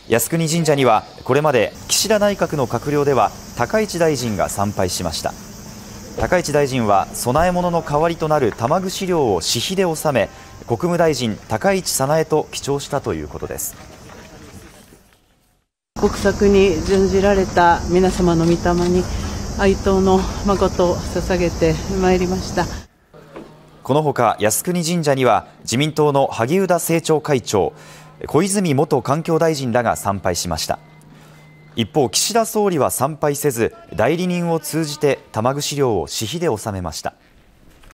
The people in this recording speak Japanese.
靖国神社にはこれまで岸田内閣の閣僚では高市大臣が参拝しました。高市大臣は供え物の代わりとなる玉串料を私費で納め、国務大臣高市早苗と記帳したということです。 国策に準じられた皆様の御霊に哀悼の誠を捧げてまいりました。 このほか靖国神社には自民党の萩生田政調会長、小泉元環境大臣らが参拝しました。一方、岸田総理は参拝せず代理人を通じて玉串料を私費で納めました。